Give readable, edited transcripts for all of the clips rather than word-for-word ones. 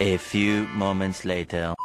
A few moments later.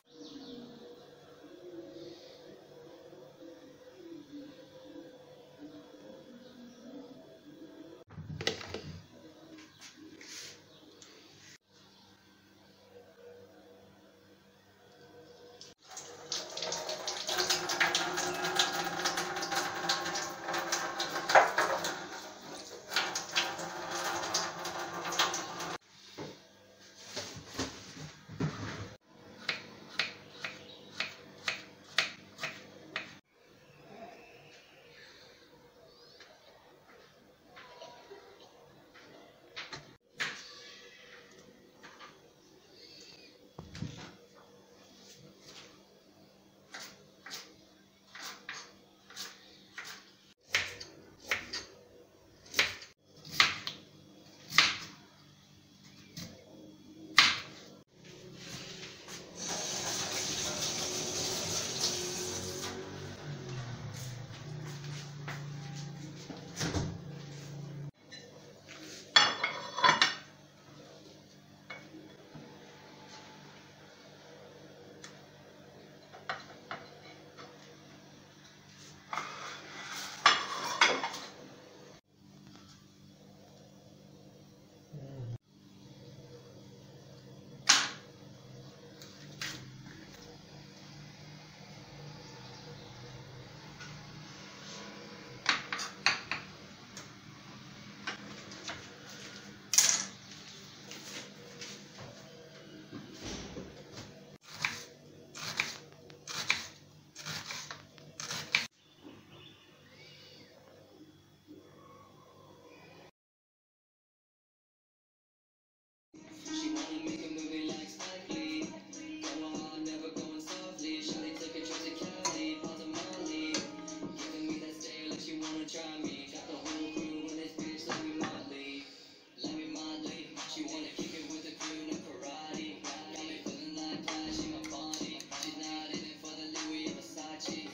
She wanna make a movie like Spike Lee. Going hard, never going softly. Shawty took a trip to Cali, popped a Molly. Giving me that stare like she wanna try me. Got the whole crew in this bitch, let me Motley. Let me Motley. She wanna kick it with the crew, no karate. Got me feeling like Flash in my body. She's not in it for the Louis or Versace.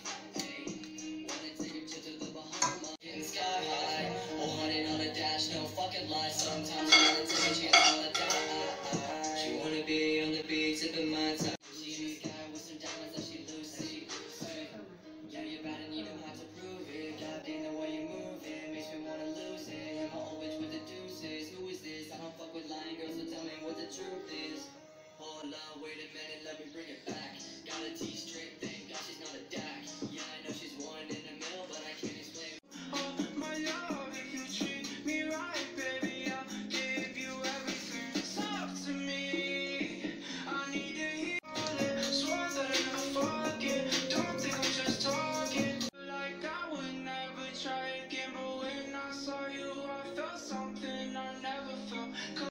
Hey, wanna take a trip to the Bahamas. Getting sky high. Oh, honey, not a dash, no fucking lie. Sometimes I wanna take a chance on a die. She wanna be on the beach, sipping my time. She's a guy with some diamonds that she Lucy. Yeah, you're bad and you know how to prove it. Goddamn the way you move it, makes me wanna lose it. You're my old bitch with the deuces. Who is this? I don't fuck with lying girls, so tell me what the truth is. Hold up, wait a minute, let me bring it back. Got a T-strip, thank God she's not a DAC. Yeah, I know she's one in a mill, but I can't explain. Oh, my love, if you treat me right, baby, I'll give you everything. Talk to me, I need to hear it. Swear that I never forget. Don't think I'm just talking. Like I would never try again, but when I saw you, I felt something I never felt.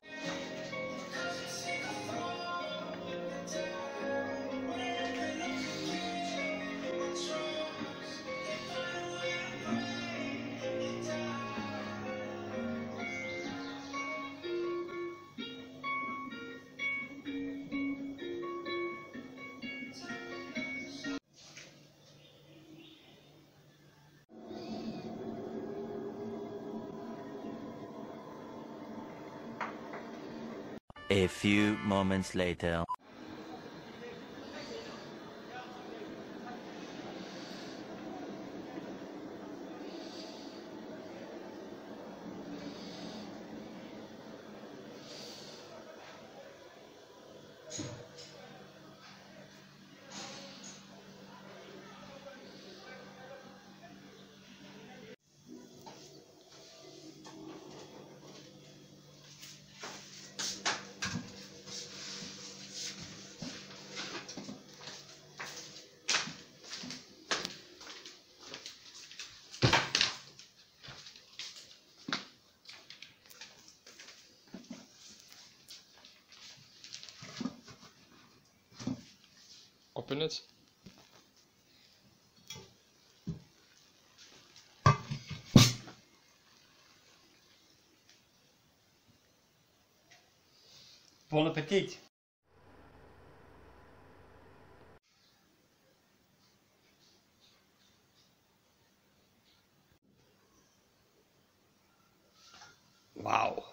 A few moments later. Open it. Bon appetit. Wow.